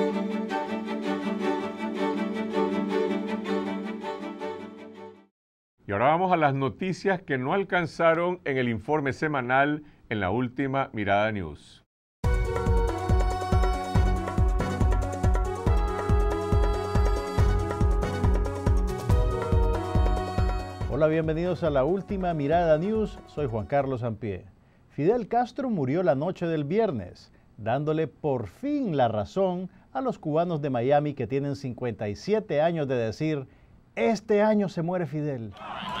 Y ahora vamos a las noticias que no alcanzaron en el informe semanal en la última Mirada News. Hola, bienvenidos a la última Mirada News. Soy Juan Carlos Sampié. Fidel Castro murió la noche del viernes, dándole por fin la razón a los cubanos de Miami que tienen 57 años de decir: este año se muere Fidel.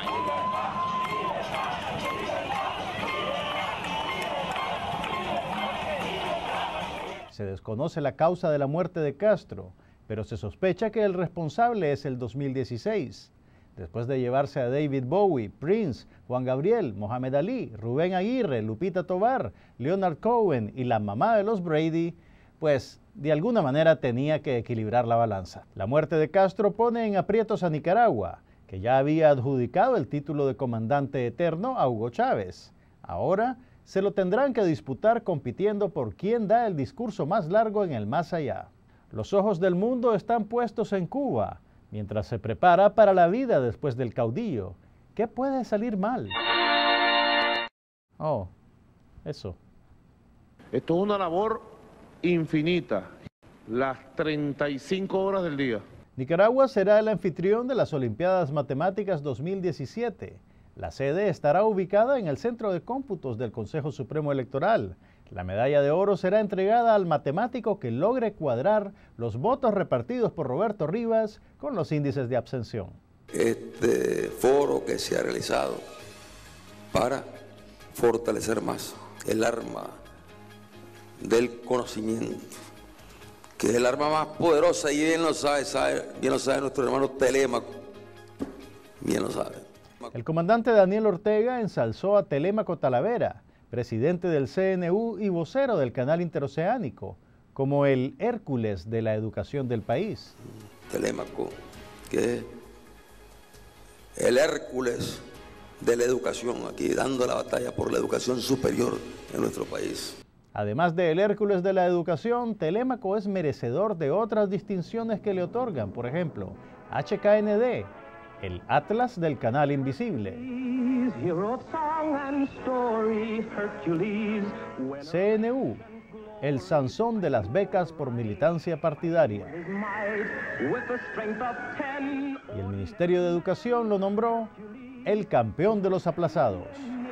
Se desconoce la causa de la muerte de Castro, pero se sospecha que el responsable es el 2016. Después de llevarse a David Bowie, Prince, Juan Gabriel, Mohamed Ali, Rubén Aguirre, Lupita Tovar, Leonard Cohen y la mamá de los Brady, pues de alguna manera tenía que equilibrar la balanza. La muerte de Castro pone en aprietos a Nicaragua, que ya había adjudicado el título de comandante eterno a Hugo Chávez. Ahora se lo tendrán que disputar compitiendo por quién da el discurso más largo en el más allá. Los ojos del mundo están puestos en Cuba, mientras se prepara para la vida después del caudillo. ¿Qué puede salir mal? Oh, eso. Esto es una labor infinita, las 35 horas del día. Nicaragua será el anfitrión de las Olimpiadas Matemáticas 2017. La sede estará ubicada en el Centro de Cómputos del Consejo Supremo Electoral. La medalla de oro será entregada al matemático que logre cuadrar los votos repartidos por Roberto Rivas con los índices de abstención. Este foro que se ha realizado para fortalecer más el arma del conocimiento, que es el arma más poderosa, y bien lo sabe nuestro hermano Telémaco, bien lo sabe. El comandante Daniel Ortega ensalzó a Telémaco Talavera, presidente del CNU y vocero del Canal Interoceánico, como el Hércules de la educación del país. Telémaco, que es el Hércules de la educación, aquí dando la batalla por la educación superior en nuestro país. Además de el Hércules de la educación, Telémaco es merecedor de otras distinciones que le otorgan, por ejemplo, HKND, el Atlas del Canal Invisible, CNU, el Sansón de las becas por militancia partidaria, y el Ministerio de Educación lo nombró el campeón de los aplazados.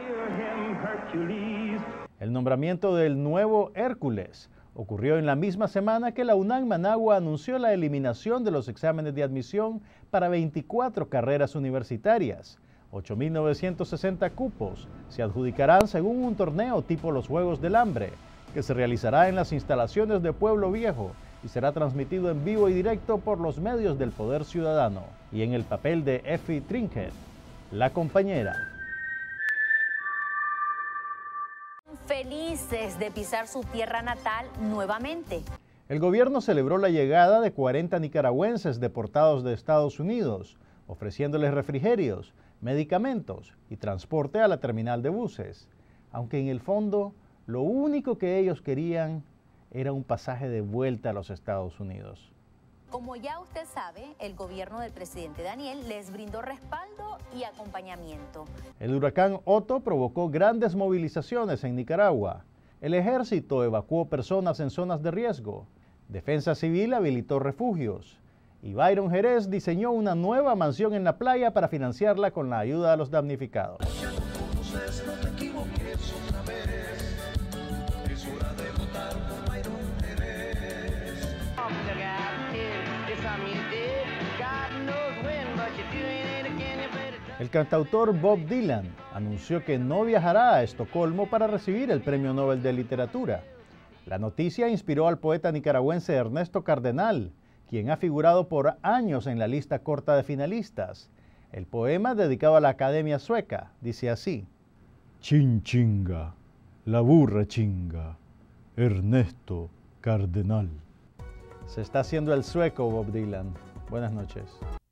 El nombramiento del nuevo Hércules ocurrió en la misma semana que la UNAM Managua anunció la eliminación de los exámenes de admisión para 24 carreras universitarias. 8.960 cupos se adjudicarán según un torneo tipo los Juegos del Hambre, que se realizará en las instalaciones de Pueblo Viejo y será transmitido en vivo y directo por los medios del Poder Ciudadano. Y en el papel de Effie Trinket, la compañera. Felices de pisar su tierra natal nuevamente. El gobierno celebró la llegada de 40 nicaragüenses deportados de Estados Unidos, ofreciéndoles refrigerios, medicamentos y transporte a la terminal de buses, aunque en el fondo lo único que ellos querían era un pasaje de vuelta a los Estados Unidos. Como ya usted sabe, el gobierno del presidente Daniel les brindó respaldo y acompañamiento. El huracán Otto provocó grandes movilizaciones en Nicaragua. El ejército evacuó personas en zonas de riesgo. Defensa Civil habilitó refugios. Y Byron Jerez diseñó una nueva mansión en la playa para financiarla con la ayuda de los damnificados. El cantautor Bob Dylan anunció que no viajará a Estocolmo para recibir el Premio Nobel de Literatura. La noticia inspiró al poeta nicaragüense Ernesto Cardenal, quien ha figurado por años en la lista corta de finalistas. El poema, dedicado a la Academia Sueca, dice así: Chinchinga, la burra chinga, Ernesto Cardenal. Se está haciendo el sueco Bob Dylan. Buenas noches.